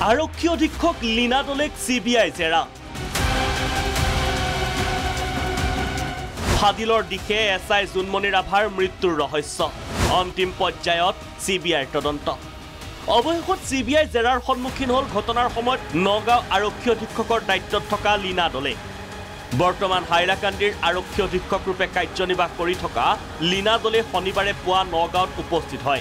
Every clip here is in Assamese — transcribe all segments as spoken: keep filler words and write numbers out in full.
আৰক্ষী অধীক্ষক লীনা দলেক চি বি আই জেৰা ফাদিলৰ দিশে এছ আই জুনমনি ৰাভাৰ মৃত্যুৰ ৰহস্য অন্তিম পৰ্যায়ত চি বি আইৰ তদন্ত অৱশেষত চি বি আই জেৰাৰ সন্মুখীন হ'ল ঘটনাৰ সময়ত নগাঁও আৰক্ষী অধীক্ষকৰ দায়িত্বত থকা লীনা দলে বৰ্তমান হাইলাকান্দিৰ আৰক্ষী অধীক্ষক ৰূপে কাৰ্যনিৰ্বাহ কৰি থকা লীনা দলে শনিবাৰে পুৱা নগাঁৱত উপস্থিত হয়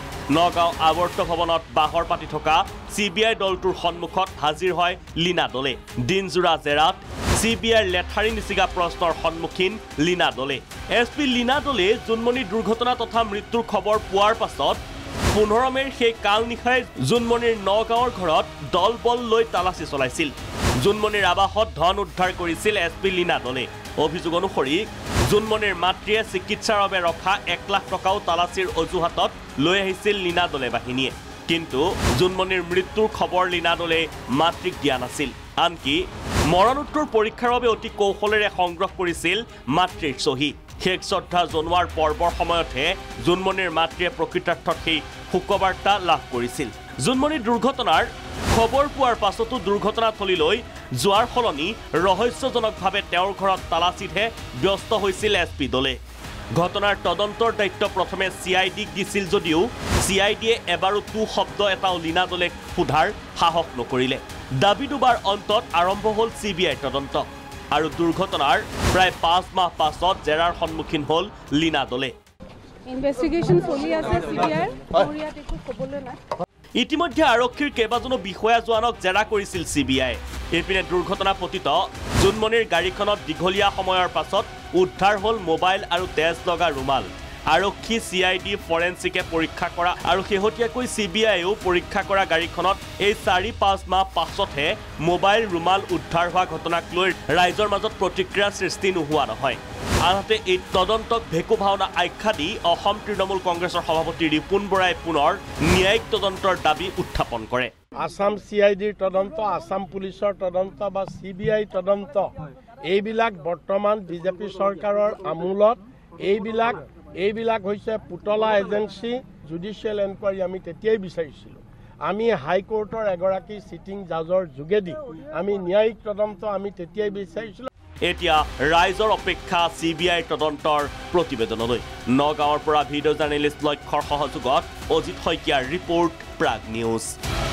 নগাঁও আৱৰ্ত ভৱনত বাহৰ পাতি থকা চি বি আই দলটোৰ সন্মুখত হাজিৰ হয় লীনা দলে দিনজোৰা জেৰাত চি বি আইৰ লেঠাৰি নিচিগা প্ৰশ্নৰ সন্মুখীন লীনা দলে এছ পি লীনা দলে জুনমনিৰ দুৰ্ঘটনা তথা মৃত্যুৰ খবৰ পোৱাৰ পাছত পোন্ধৰ মেৰ সেই কাল নিশাই জুনমনিৰ নগাঁৱৰ ঘৰত দল বল লৈ তালাচী চলাইছিল জুনমনিৰ আৱাসত ধন উদ্ধাৰ কৰিছিল এছ পি লীনা দলে অভিযোগ অনুসৰি জুনমনিৰ মাতৃয়ে চিকিৎসাৰ বাবে ৰখা এক লাখ টকাও তালাচীৰ অজুহাতত লৈ আহিছিল লীনা দলে বাহিনীয়ে কিন্তু জুনমনিৰ মৃত্যুৰ খবৰ লীনা দলে মাতৃক দিয়া নাছিল আনকি মৰণোত্তৰ পৰীক্ষাৰ বাবে অতি কৌশলেৰে সংগ্ৰহ কৰিছিল মাতৃৰ চহী শেষ শ্ৰদ্ধা জনোৱাৰ পৰ্বৰ সময়তহে জুনমনিৰ মাতৃয়ে প্ৰকৃতাৰ্থত সেই শোকবাৰ্তা লাভ কৰিছিল জুনমনিৰ দুৰ্ঘটনাৰ খবৰ পোৱাৰ পাছতো দুৰ্ঘটনাস্থলীলৈ যোৱাৰ সলনি ৰহস্যজনকভাৱে তেওঁৰ ঘৰত তালাচীতহে ব্যস্ত হৈছিল এছ পি দলে ঘটনাৰ তদন্তৰ দায়িত্ব প্ৰথমে চি আই ডিক দিছিল যদিও চি আই ডিয়ে এবাৰো টু শব্দ এটাও লীনা দলেক সোধাৰ সাহস নকৰিলে দাবী দুবাৰ অন্তত আৰম্ভ হ'ল চি বি আইৰ তদন্ত আৰু দুৰ্ঘটনাৰ প্ৰায় পাঁচ মাহ পাছত জেৰাৰ সন্মুখীন হ'ল লীনা দলে ইনভেষ্টিগেশ্যন চলি আছে চি বি আইৰ মোৰ ইয়াত একো ক'বলৈ নাই ইতিমধ্যে আৰক্ষীৰ কেইবাজনো বিষয়া জোৱানক জেৰা কৰিছিল চি বি আই এইপিনে দুৰ্ঘটনা পতিত জুনমনিৰ গাড়ীখনত দীঘলীয়া সময়ৰ পাছত উদ্ধাৰ হ'ল মোবাইল আৰু তেজ লগা ৰুমাল আৰক্ষী চি আই ডি ফৰেনচিকে পৰীক্ষা কৰা আৰু শেহতীয়াকৈ চি বি আইও পৰীক্ষা কৰা গাড়ীখনত এই চাৰি পাঁচ মাহ পাছতহে মোবাইল ৰুমাল উদ্ধাৰ হোৱা ঘটনাক লৈ ৰাইজৰ মাজত প্ৰতিক্ৰিয়া সৃষ্টি নোহোৱা নহয় আনহাতে এই তদন্তক ভেকু ভাওনা আখ্যা দি অসম তৃণমূল কংগ্ৰেছৰ সভাপতি ৰিপুণ বৰাই পুনৰ ন্যায়িক তদন্তৰ দাবী উত্থাপন কৰে আসাম চি আই ডিৰ তদন্ত আসাম পুলিচৰ তদন্ত বা চি বি আই তদন্ত এইবিলাক বৰ্তমান বিজেপি চৰকাৰৰ আমূলত এইবিলাক এইবিলাক হৈছে পুতলা এজেন্সি জুডিচিয়েল এনকুৱাৰী আমি তেতিয়াই বিচাৰিছিলোঁ আমি হাইকোৰ্টৰ এগৰাকী চিটিং জাজৰ যোগেদি আমি ন্যায়িক তদন্ত আমি তেতিয়াই বিচাৰিছিলোঁ এতিয়া ৰাইজৰ অপেক্ষা চি বি আইৰ তদন্তৰ প্ৰতিবেদনলৈ নগাঁৱৰ পৰা ভিডিঅ' জাৰ্নেলিষ্ট লক্ষ্যৰ সহযোগত অজিত শইকীয়াৰ ৰিপৰ্ট প্ৰাগ নিউজ।